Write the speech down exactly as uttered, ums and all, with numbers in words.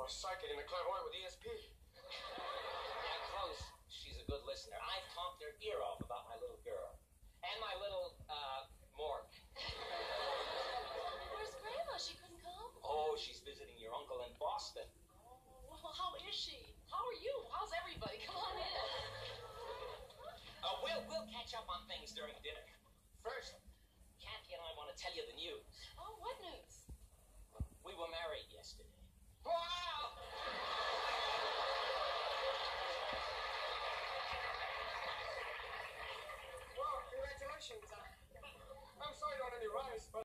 or psychic in the clairvoyant with E S P. Yeah, close. She's a good listener. I've talked her ear off about my little girl. And my little, uh, Mork. Where's Grandma? She couldn't come? Oh, she's visiting your uncle in Boston. Oh, well, how is she? How are you? How's everybody? Come on in. Uh, we'll, we'll catch up on things during dinner. First, Kathy and I want to tell you the news.